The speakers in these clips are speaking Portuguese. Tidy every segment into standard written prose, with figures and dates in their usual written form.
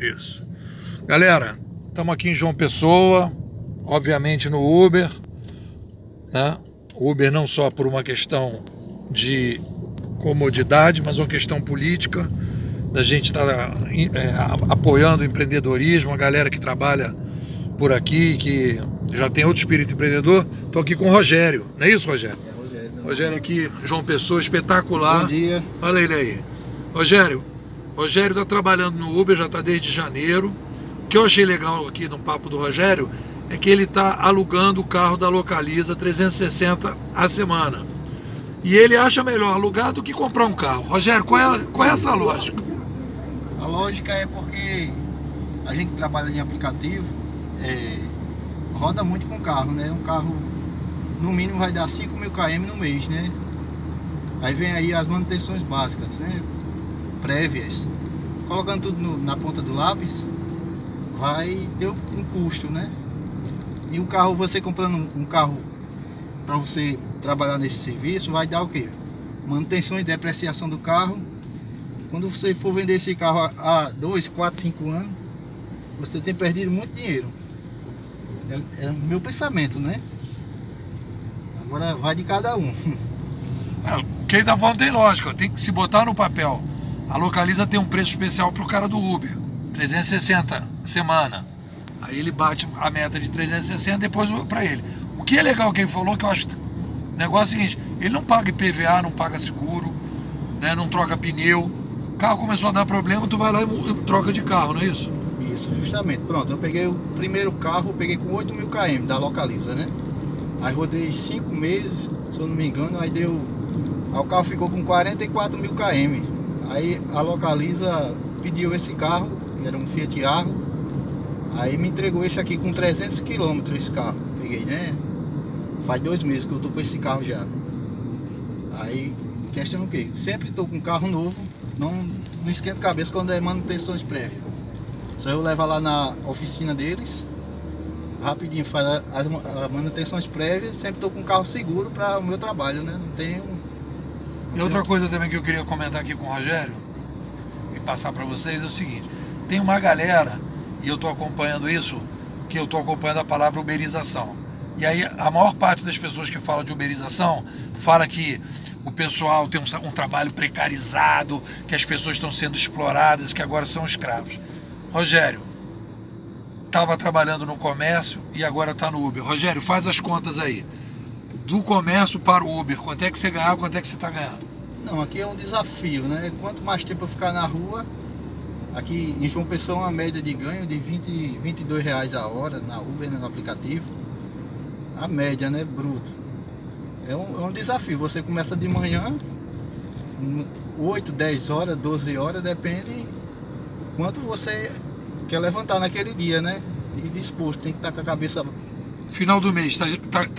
Isso. Galera, estamos aqui em João Pessoa, obviamente no Uber, né? Uber não só por uma questão de comodidade, mas uma questão política, da gente estar apoiando o empreendedorismo, a galera que trabalha por aqui, que já tem outro espírito empreendedor. Estou aqui com o Rogério, não é isso, Rogério? É, Rogério. Rogério aqui, João Pessoa, espetacular. Bom dia. Olha ele aí. Rogério está trabalhando no Uber, já está desde janeiro. O que eu achei legal aqui no papo do Rogério é que ele está alugando o carro da Localiza 360 a semana. E ele acha melhor alugar do que comprar um carro. Rogério, qual é essa lógica? A lógica é porque a gente trabalha em aplicativo, roda muito com carro, né? Um carro no mínimo vai dar 5.000 km no mês, né? Aí vem aí as manutenções básicas, né? Prévias. Colocando tudo na ponta do lápis, vai ter um custo, né? E um carro, você comprando um carro para você trabalhar nesse serviço, vai dar o quê? Manutenção e depreciação do carro. Quando você for vender esse carro há 2, 4, 5 anos, você tem perdido muito dinheiro. É o meu pensamento, né? Agora vai de cada um. Quem está falando tem lógica, tem que se botar no papel. A Localiza tem um preço especial para o cara do Uber, 360 semana. Aí ele bate a meta de 360 depois para ele. O que é legal que ele falou, que eu acho, o negócio é o seguinte: ele não paga IPVA, não paga seguro, né, não troca pneu. O carro começou a dar problema, tu vai lá e troca de carro, não é isso? Isso, justamente. Pronto, eu peguei o primeiro carro, peguei com 8.000 km da Localiza, né? Aí rodei 5 meses, se eu não me engano, aí o carro ficou com 44.000 km. Aí a Localiza pediu esse carro, que era um Fiat Argo, aí me entregou esse aqui com 300 km, esse carro. Peguei, né? Faz 2 meses que eu tô com esse carro já. Aí, questão é o quê? Sempre tô com um carro novo, não esquento cabeça quando é manutenções prévias. Só eu levo lá na oficina deles, rapidinho faz as manutenções prévias, sempre tô com um carro seguro para o meu trabalho, né? Não tenho... E outra coisa também que eu queria comentar aqui com o Rogério e passar para vocês é o seguinte: tem uma galera, e eu estou acompanhando isso, que eu estou acompanhando a palavra uberização. E aí a maior parte das pessoas que falam de uberização fala que o pessoal tem um trabalho precarizado, que as pessoas estão sendo exploradas, que agora são escravos. Rogério estava trabalhando no comércio e agora está no Uber. Rogério, faz as contas aí. Do comércio para o Uber, quanto é que você ganhava, quanto é que você está ganhando? Não, aqui é um desafio, né? Quanto mais tempo eu ficar na rua, aqui em João Pessoa uma média de ganho de 22 reais a hora na Uber, né, no aplicativo. A média, né, bruto. É um desafio, você começa de manhã, 8, 10 horas, 12 horas, depende quanto você quer levantar naquele dia, né? E disposto, tem que estar com a cabeça... Final do mês, tá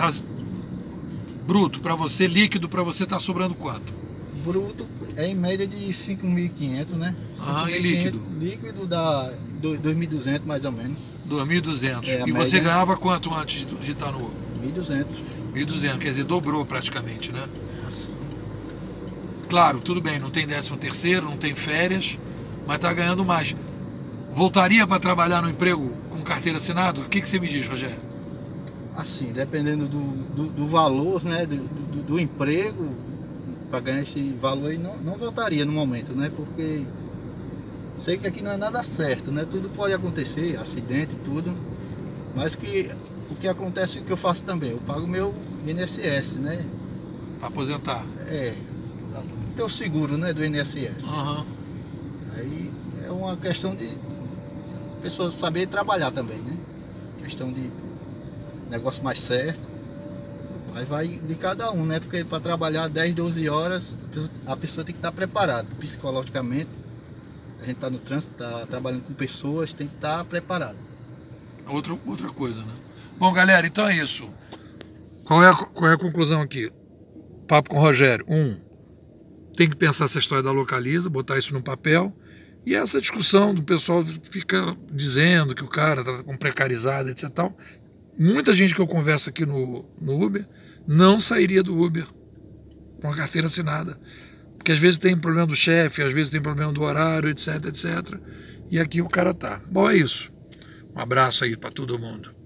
bruto para você, líquido para você tá sobrando quanto? Bruto é em média de 5.500, né? E líquido? Líquido dá 2.200 mais ou menos. 2.200. E você ganhava quanto antes de estar no Uber? 1.200. 1.200, quer dizer, dobrou praticamente, né? Assim. Claro, tudo bem, não tem 13º, não tem férias, mas tá ganhando mais. Voltaria para trabalhar no emprego com carteira assinada? O que você me diz, Rogério? Assim, dependendo do valor, né, do emprego, para ganhar esse valor aí, não voltaria no momento, né? Porque sei que aqui não é nada certo, né? Tudo pode acontecer, acidente, tudo. Mas o que acontece, o que eu faço também, eu pago meu INSS, né? Para aposentar? Tem o seguro, né, do INSS. Uhum. Aí é uma questão de pessoas saber trabalhar também, né? Questão de negócio mais certo. Mas vai de cada um, né? Porque para trabalhar 10, 12 horas, a pessoa tem que estar preparada psicologicamente. A gente está no trânsito, está trabalhando com pessoas, tem que estar preparado. Outra coisa, né? Bom, galera, então é isso. Qual é a conclusão aqui? Papo com o Rogério. Tem que pensar essa história da Localiza, botar isso no papel. E essa discussão do pessoal fica dizendo que o cara está com precarizado, etc. Tal. Muita gente que eu converso aqui no Uber não sairia do Uber com a carteira assinada. Porque às vezes tem problema do chefe, às vezes tem problema do horário, etc, etc. E aqui o cara tá. Bom, é isso. Um abraço aí para todo mundo.